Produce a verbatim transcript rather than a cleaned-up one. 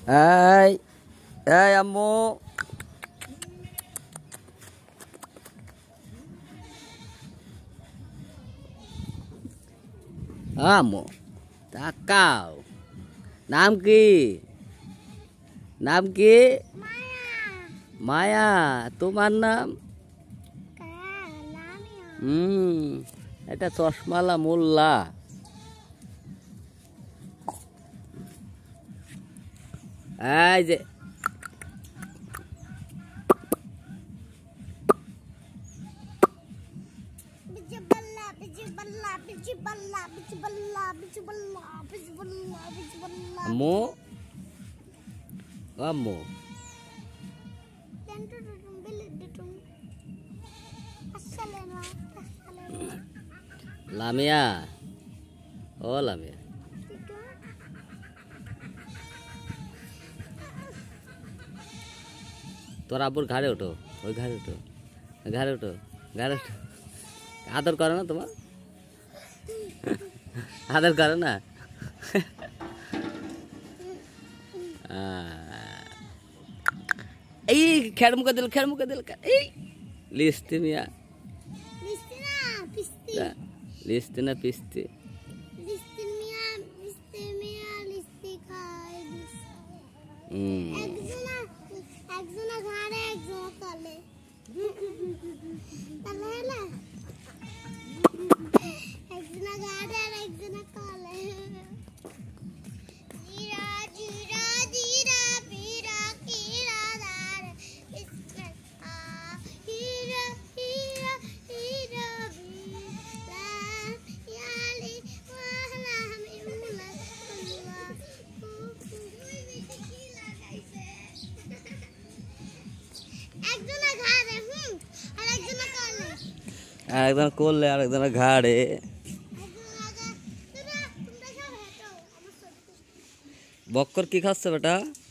এই এই আম্মু আম্মু তাকাও। নাম কি? নাম কি? মায়া। তোমার নাম? হুম এটা চশমালা মোল্লা। এই যে আম্মু আম্মু লামিয়া ও লামিয়া তোর আব্বুর ঘাড়ে ওঠো, ওই ঘাড়ে ওঠো, ঘাড়ে ওঠো, ঘাড়ে ওঠো। আদর করে না তোমার? আদর করে না? এই খেড় মুখে দিল, খেড় মুখে দিল। এই লিস্তি মিয়া, লিস্তি না পিস্তি? একজন করলে আর একজনের ঘাড়ে। বক্কর কি খাচ্ছে বেটা?